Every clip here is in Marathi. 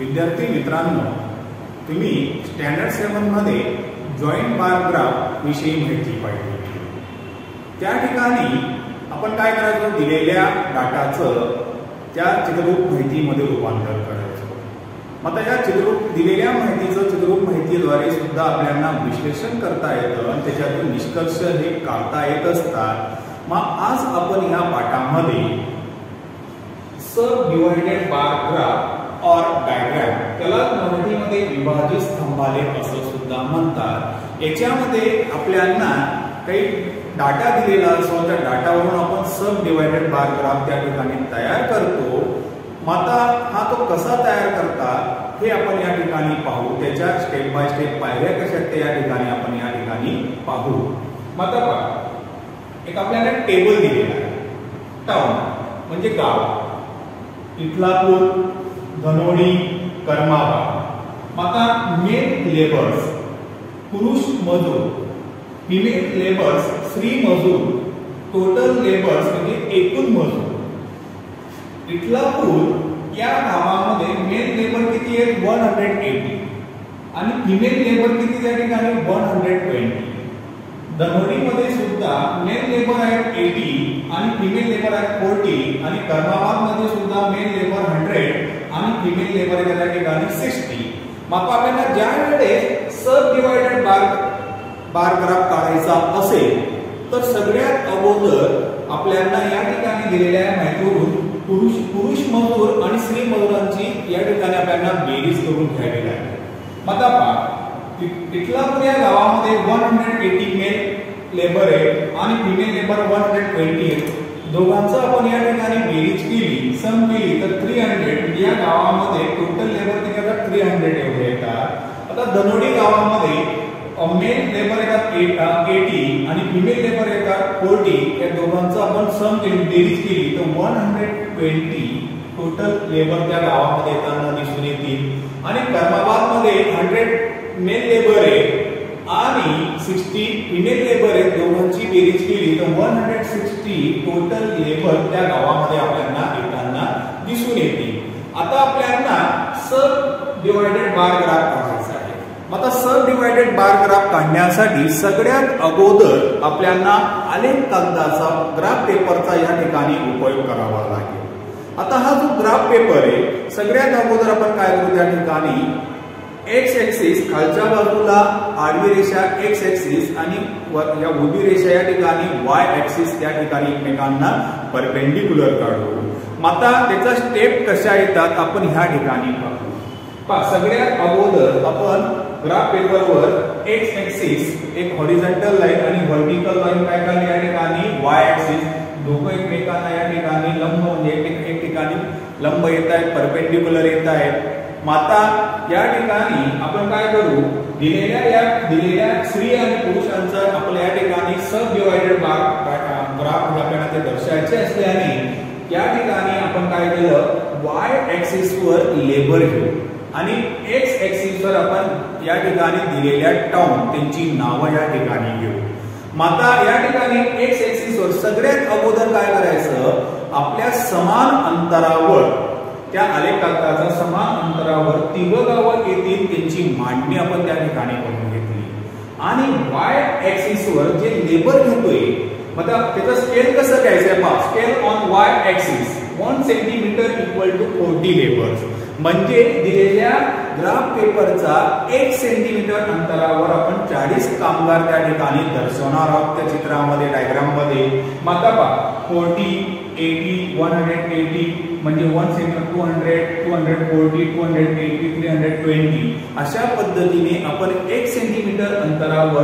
विद्यार्थी मित्रांनो, तुम्ही स्टँडर्ड 7 मध्ये जॉइंट बार ग्राफ विषयी माहिती पाहिली. त्या ठिकाणी आपण काय करायचं, दिलेल्या डाटाचं त्या चित्ररूप माहितीमध्ये रूपांतर करायचं. मग आता या दिलेल्या माहितीचं चित्ररूप माहितीद्वारे सुद्धा आपल्याला विश्लेषण करता येतं आणि त्याच्यातून निष्कर्ष हे काढता येत असतात. मग आज आपण या पाठामध्ये सब डिवाइडेड बार ग्राफ और डायग्राम, त्याला मराठीमध्ये विभाजित स्तंभालेख असं सुद्धा म्हणतात. याच्यामध्ये आपल्याला काही डाटा दिलेला असतो, त्या डाटावरून आपण सब डिवाइडेड बार ग्राफ त्या ठिकाणी तयार करतो. मग आता हा तो कसा तयार करतात हे आपण या ठिकाणी पाहू. त्याच्या स्टेप बाय स्टेप पायऱ्या कशा ते या ठिकाणी आपण या ठिकाणी पाहू. मग आता पहा, एक आपल्याला टेबल दिलेला आहे. टाउन म्हणजे गाव, इटलापूर, धनोडी, कर्माबाद. मग आता मेन लेबर्स पुरुष मजूर, फिमेल लेबर्स स्त्री मजूर, टोटल लेबर्स म्हणजे एकूण मजूर. इटलापूर या गावामध्ये मेल लेबर किती आहेत 180 आणि फिमेल लेबर किती त्या ठिकाणी 120. धनोडीमध्ये सुद्धा मेल लेबर आहेत 80 आणि फिमेल लेबर आहेत 40 आणि कर्माबाद मध्ये सुद्धा मेल लेबर 100 आणि फिमेल लेबर त्या ठिकाणी 60. मग आपल्याला ज्या वेळेस सब डिवाइडेड बार ग्राफ काढायचा असेल तर सगळ्यात अगोदर आपल्याला या ठिकाणी दिलेल्या माहितीवरून पुरुष मजूर आणि स्त्री मजुरांची या ठिकाणी आपल्याला बेरीज करून घ्यावी लागेल. मग आता पहा, इटलापूर या गावामध्ये 180 मेल लेबर आहे आणि फिमेल लेबर 120 आहे. दोघांचं आपण या ठिकाणी बेरीज केली, सम केली तर 300. या गावामध्ये टोटल लेबर किती येतात 300 एवढे येतात. आता धनोडी गावामध्ये मेल लेबर येतात 80 आणि फिमेल लेबर येतात 40. या दोघांचं आपण सम केली, बेरीज केली तर 120 टोटल लेबर त्या गावामध्ये येताना दिसून येतील. आणि कर्माबाद मध्ये 100 मेल लेबर आहे आणि 60 फिमेल लेबर आहे. दोघांची बेरीज केली तर 160 टोटल लेबर त्या गावामध्ये आपल्याला येताना दिसून येतील. आता आपल्याला सब डिवाइडेड बार ग्राफ काढायचा आहे. आता सब डिवाइडेड बार ग्राफ काढण्यासाठी सगळ्यात अगोदर आपल्याला आलेख कागदाचा ग्राफ पेपरचा या ठिकाणी उपयोग करावा लागेल. आता हा जो ग्राफ पेपर आहे, सगळ्यात अगोदर आपण काय करू, त्या ठिकाणी एक्स ऍक्सिस खालच्या बाजूला आडवी रेषा एक्स ऍक्सिस आणि या उभी रेषा या ठिकाणी वाय ऍक्सिस त्या ठिकाणी एकमेकांना परपेंडिक्युलर काढू. आता त्याचा स्टेप कशा येतात आपण ह्या ठिकाणी पाहू. सगळ्यात अगोदर आपण ग्राफ पेपरवर एक्स ऍक्सिस एक हॉरिझॉन्टल लाईन आणि व्हर्टिकल लाईन काय काढली या ठिकाणी वाय ऍक्सिस. दोघं एकमेकांना या ठिकाणी लंब म्हणजे एक ठिकाणी लंब येत आहेत, परपेंडिक्युलर येत आहेत. माता या ठिकाणी आपण काय करू, दिलेल्या स्त्री आणि पुरुषांचं आपल्या या ठिकाणी सब डिवाइडेड ग्राफ आपल्याला ते दर्शवायचे असल्याने या ठिकाणी आपण काय केलं, वाय ऍक्सिस वर लेबर घेऊ आणि एक्स ऍक्सिस वर आपण या ठिकाणी दिलेल्या टाउन त्यांची नावं या ठिकाणी घेऊ. माता या ठिकाणी एक्स ऍक्सिस वर सगळ्यात अगोदर काय करायचं, आपल्या समान अंतरावर त्या आलेख कागदाच्या समान अंतरावर तिघं गावं येतील त्यांची मांडणी आपण त्या ठिकाणी करून घेतली. आणि वाय ऍक्सिस वर जे लेबर घेतोय मग त्याचं स्केल कसं घ्यायचं पहा, scale on Y axis 1 centimetre equal to 40 labours. म्हणजे दिलेल्या ग्राफ पेपरचा 1 सेंटीमीटर अंतरावर आपण 40 कामगार त्या ठिकाणी दर्शवणार आहोत त्या चित्रामध्ये, डायग्राम मध्ये. मग पहा 40, 80, 180 म्हणजे 1 सेंटीमीटर 200, 240, 280, 320 अशा पद्धतीने आपण 1 सेंटीमीटर अंतरावर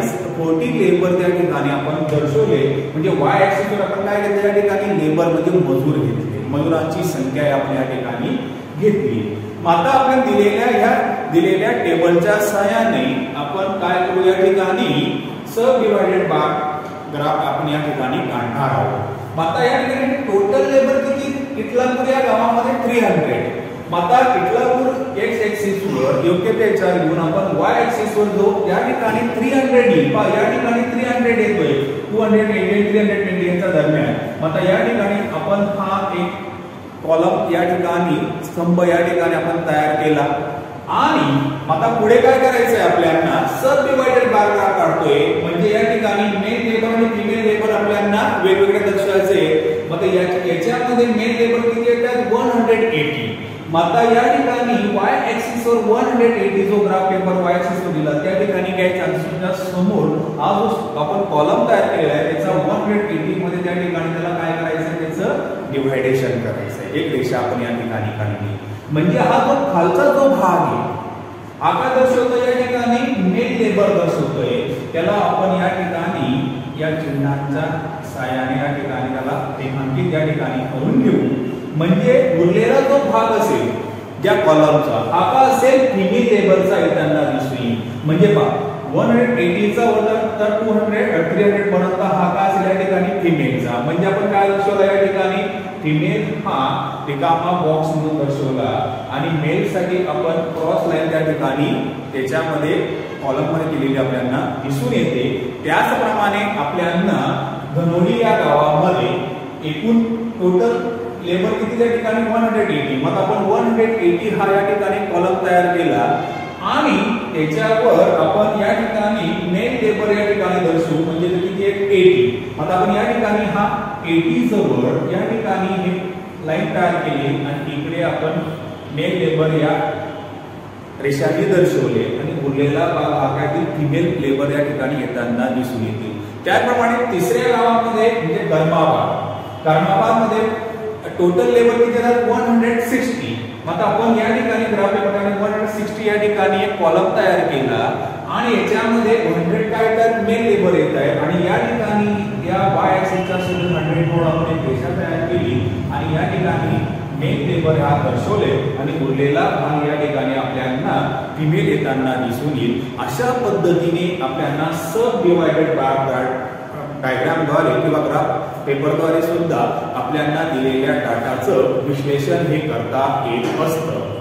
40 लेबर त्या ठिकाणी आपण दर्शवले. म्हणजे वाय ऍक्सिस वर आपण काय घेतलं, या ठिकाणी लेबर म्हणजे मजूर घेतले, मजुरांची संख्या आपण या ठिकाणी घेतली. आता आपण दिलेल्या टेबलच्या सहाय्याने आपण काय करू, या ठिकाणी सब डिवाइडेड बार ग्राफ आपण या ठिकाणी काढणार आहोत. आता या ठिकाणी टोटल लेबर किती, इटलापूर या गावामध्ये 300. आता इटलापूर एक्स ऍक्सिस वर योग्य ते विचार घेऊन आपण वाय ऍक्सिस वर जो या ठिकाणी 300 येईल, या ठिकाणी 300 येतोय 280 320 यांच्या दरम्यान. आता या ठिकाणी आपण हा एक कॉलम या ठिकाणी स्तंभ या ठिकाणी आपण तयार केला आणि आता पुढे काय करायचं आहे आपल्याला सब डिवाइडेड बार काढतोय म्हणजे या ठिकाणी मेन लेबर आणि फिमेल लेबर आपल्याला वेगवेगळे दर्शवायचे मग याच्यामध्ये मेन लेबर किती येतात 180 मग आता या ठिकाणी y ऍक्सिस वर 180 जो ग्राफ पेपर y ऍक्सिस वर दिला त्या ठिकाणी घ्यायचा आणि समोर हा जो आपण कॉलम तयार केलेला आहे त्याचा 180 मध्ये त्या ठिकाणी त्याला काय करायचं त्याचं डिव्हायडेशन करायचं एक रेषा आपण या ठिकाणी काढली म्हणजे हा जो खालचा जो भाग आहे हा काय दर्शवतोय या ठिकाणी मेन लेबर दर्शवतोय त्याला आपण या ठिकाणी या चिन्हांच्या सहाय्याने या ठिकाणी त्याला रेखांकित या ठिकाणी करून घेऊ म्हणजे उरलेला जो भाग असेल ज्या कॉलमचा हा का असेल फिमेल लेबरचा येताना दिसून म्हणजे पहा 180 चा वजा तर 300 पर्यंत हा का असेल या ठिकाणी फिमेलचा म्हणजे आपण काय दर्शवला या ठिकाणी फिमेल हा रिकामा बॉक्स म्हणून दर्शवला आणि मेल साठी आपण क्रॉस लाईन त्या ठिकाणी त्याच्यामध्ये कॉलम मध्ये केलेली आपल्याला दिसून येते त्याचप्रमाणे आपल्याला धनोडी या गावामध्ये एकूण टोटल लेबर किती त्या ठिकाणी 180 मग आपण 180 हा या ठिकाणी कॉलम तयार केला आणि त्याच्यावर आपण या ठिकाणी मेन लेबर या ठिकाणी दर्शवू म्हणजे किती आहे 80 आता आपण या ठिकाणी हा 80 जवळ या ठिकाणी हे लाईन तयार केली आणि इकडे आपण मेन लेबर या रेषांनी दर्शवले आणि उरलेला भागातील फिमेल लेबर या ठिकाणी येताना दिसून येतील त्याप्रमाणे तिसऱ्या गावामध्ये म्हणजे कर्माबाद टोटल लेबर किती आहे 160 मग आपण या ठिकाणी ग्राफ पेपरने 160 या ठिकाणी एक कॉलम तयार केला आणि याच्यामध्ये 100 काय तर मेल लेबर येत आहे आणि या ठिकाणी या y ऍक्सिसच्या सोबत 100 नोड आपण एक रेषा तयार केली आणि या ठिकाणी मेल लेबर हा दर्शवले आणि उरलेला भाग या ठिकाणी आपल्याला फिमेल येताना दिसून येईल अशा पद्धतीने आपल्याला सब डिवाइडेड बार डायग्रामद्वारे किंवा ग्राफ पेपरद्वारे सुद्धा आपल्याला दिलेल्या डाटाचं विश्लेषण हे करता येत असतं